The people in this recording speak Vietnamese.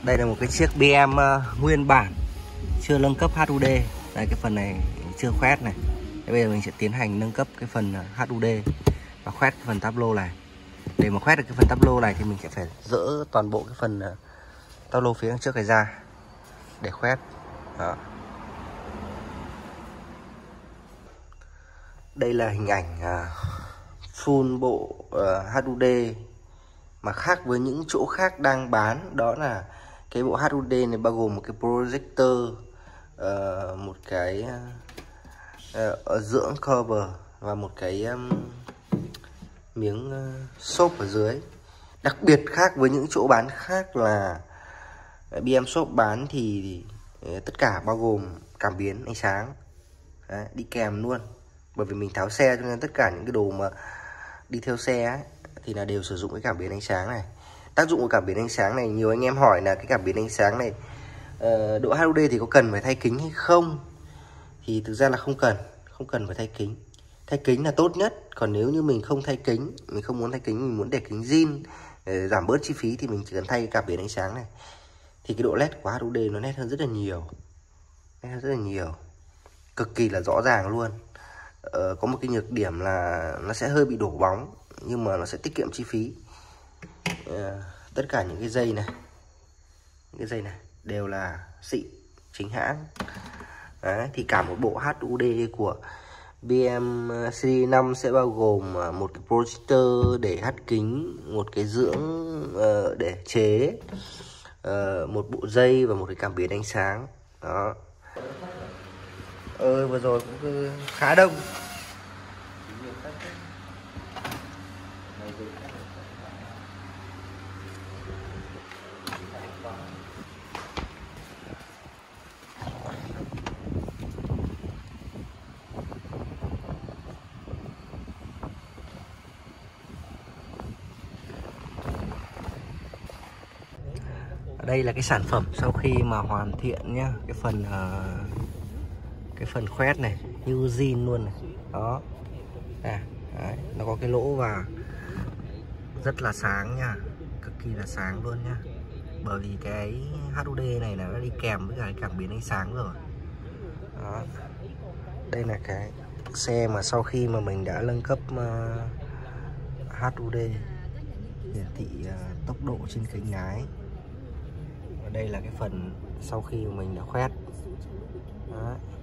Đây là một cái chiếc BM nguyên bản, chưa nâng cấp HUD. Đây, cái phần này chưa khoét này. Thế bây giờ mình sẽ tiến hành nâng cấp cái phần HUD và khoét cái phần tablo này. Để mà khoét được cái phần tablo này thì mình sẽ phải dỡ toàn bộ cái phần tablo phía đằng trước này ra để khoét. Đó. Đây là hình ảnh full bộ HUD mà khác với những chỗ khác đang bán. Đó là cái bộ HUD này bao gồm một cái projector, một cái dưỡng cover và một cái miếng xốp ở dưới. Đặc biệt khác với những chỗ bán khác là BM Shop bán thì tất cả bao gồm cảm biến ánh sáng. Đấy, đi kèm luôn. Bởi vì mình tháo xe cho nên tất cả những cái đồ mà đi theo xe ấy, thì là đều sử dụng cái cảm biến ánh sáng này. Tác dụng của cảm biến ánh sáng này, nhiều anh em hỏi là cái cảm biến ánh sáng này độ HUD thì có cần phải thay kính hay không? Thì thực ra là không cần phải thay kính. Thay kính là tốt nhất. Còn nếu như mình không thay kính, mình không muốn thay kính, mình muốn để kính zin để giảm bớt chi phí thì mình chỉ cần thay cái cảm biến ánh sáng này. Thì cái độ nét của HUD nó nét hơn rất là nhiều. Nét hơn rất là nhiều. Cực kỳ là rõ ràng luôn. Có một cái nhược điểm là nó sẽ hơi bị đổ bóng, nhưng mà nó sẽ tiết kiệm chi phí. Tất cả những cái dây này, đều là xịn chính hãng. Đấy, thì cả một bộ HUD của BM Series 5 sẽ bao gồm một cái projector để hắt kính, một cái dưỡng để chế, một bộ dây và một cái cảm biến ánh sáng. Đó. Vừa rồi cũng khá đông. Đây là cái sản phẩm sau khi mà hoàn thiện nhá, cái phần khoét này như zin luôn này. Đó. Đấy, nó có cái lỗ và rất là sáng nha, cực kỳ là sáng luôn nhá. Bởi vì cái HUD này là nó đi kèm với cả cái cảm biến ánh sáng rồi. Đó. Đây là cái xe mà sau khi mà mình đã nâng cấp HUD, hiển thị tốc độ trên kính lái. Và đây là cái phần sau khi mà mình đã khoét. Đó.